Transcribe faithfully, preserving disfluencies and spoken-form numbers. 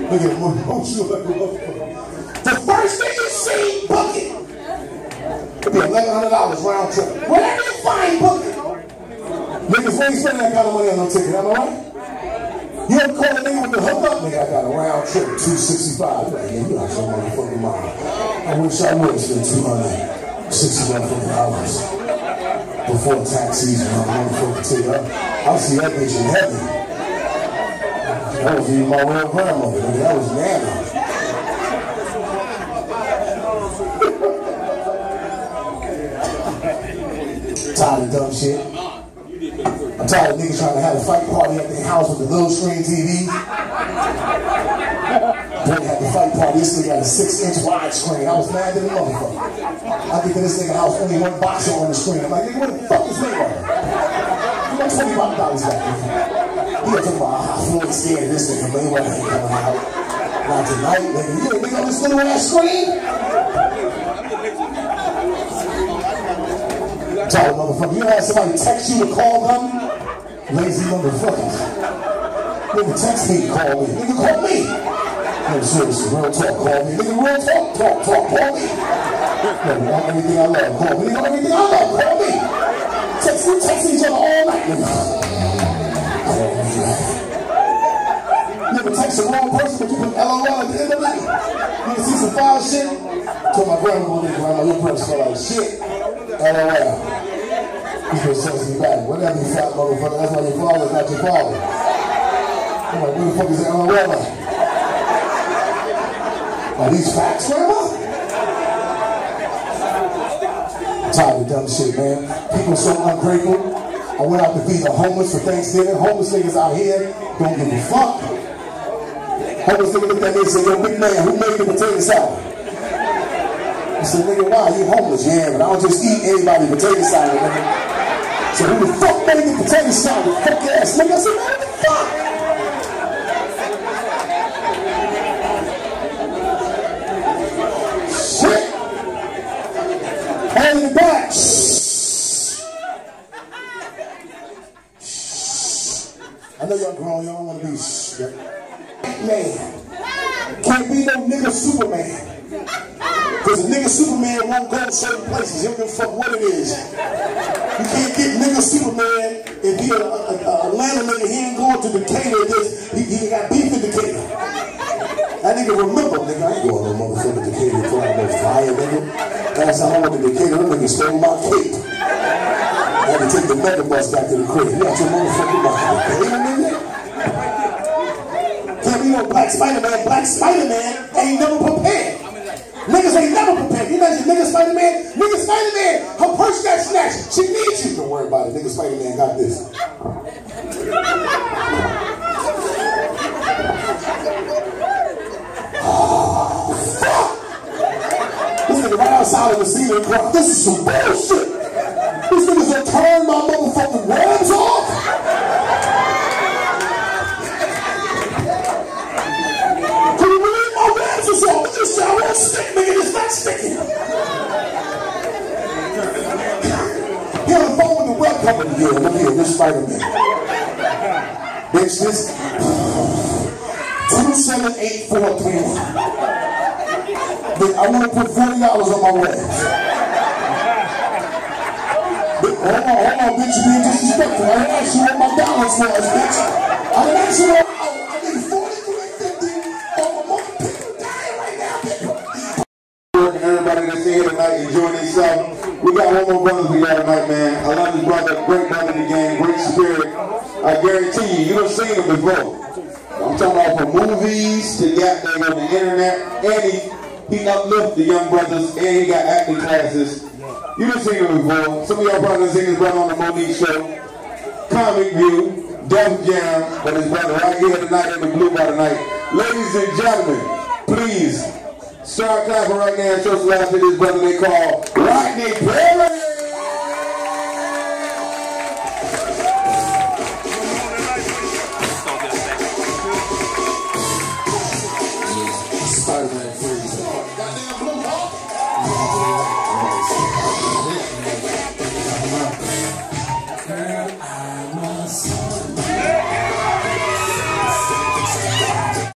Look at him. The first thing you see, book it. It'll be eleven hundred dollars round trip. Whatever you find, book it. Niggas ain't spending that kind of money on no ticket, am I right? You ever call a nigga with the hook up? Nigga, I got a round trip, two sixty-five. Like, yeah, you got your motherfucking mind. I wish I would spend two hundred sixty-one dollars before tax season. I'm motherfucking tell you, I'll see that bitch in heaven. That was even my real grandmother, nigga. That was Nana. Tired of dumb shit. I'm tired of niggas trying to have a fight party at their house with the little screen T V. Boy had the fight party, this nigga had a six inch wide screen. I was mad at the motherfucker. I think in this nigga house only one boxer on the screen. I'm like, nigga, what the fuck is name on it? You got twenty-five dollars back, nigga. You gotta talk about how Floyd scared this nigga, Mayweather ain't coming out. Not tonight, nigga. You ain't nigga on this little ass screen? Tired motherfucker. You ever had somebody text you to call them? Lazy motherfuckers. Nigga text me to call me. Nigga call me. No, seriously, real talk, call me. Nigga, real talk, talk, talk, call me. Nigga, want everything I love, call me. Nigga, want everything I love, call me. Text, we text each other all night, nigga. Call me. Nigga text the wrong person, but you put L O L at the end of it. Nigga see some foul shit. Told my grandma, nigga, grandma, your person feel like shit. L O L. He's gonna send me back. Whatever you fat motherfucker, that's why your father's not your father. I'm like, where the fuck is the L O L at? Are these facts, grandma? I'm tired of dumb shit, man. People so ungrateful. I went out to feed the homeless for Thanksgiving. Homeless niggas out here don't give a fuck. Homeless niggas look at me and say, yo, big man, who made the potato salad? I said, nigga, why? You homeless? Yeah, but I don't just eat anybody potato salad, nigga. So who the fuck made the potato salad? Fuck your ass, nigga. I said, man, what the fuck? Shit. Hand in the back. Shh. I know y'all grown, y'all don't want to be shh. Man. Can't be no nigga Superman. Because a nigga Superman won't go to certain places. He don't give a fuck what it is. You can't get nigga Superman if he a, a, a Atlanta nigga. He ain't going to Decatur. This, he, he got beef in Decatur. That nigga remember, nigga, I ain't going no motherfucker Decatur for no fire, nigga. Last time I went to Decatur, that nigga stole my cape. I had to take the mega bus back to the crib. You got your motherfucking mind. Decatur, nigga? Can't be no Black Spider-Man. Black Spider-Man ain't never prepared. Niggas ain't never prepared. You imagine nigga Spider-Man? Nigga Spider-Man, her purse got snatched. She needs you. Don't worry about it. Nigga Spider-Man got this. Oh, fuck! This nigga right outside of the scene and cry. This is some bullshit. This nigga's gonna turn my motherfucking worms off. Can you believe my worms is off? This shit I won't stick, nigga. It's not sticking. Get on the phone with the web company. Yeah, look here, this Spider-Man. Bitch, this two seven eight four three one. I want to put forty dollars on my webs. Hold on, hold on, bitch, you being disrespectful. I didn't ask you what my balance was, bitch. I didn't ask you what, oh, I need forty-three fifty on my mother. People dying right now, people. Everybody that's here tonight enjoying themselves. We got one more brother for y'all tonight, man. I love this brother, great brother in the game, great spirit. I guarantee you, you done seen him before. I'm talking about from movies to goddamn on the internet, and he, he uplifts the young brothers, and he got acting classes. You done seen him before. Some of y'all probably seen his brother on the Monique Show, Comic View, Def Jam, but his brother right here tonight in the Blue Bar tonight. Ladies and gentlemen, please start clapping right now and show some love to this brother they call Rodney Perry.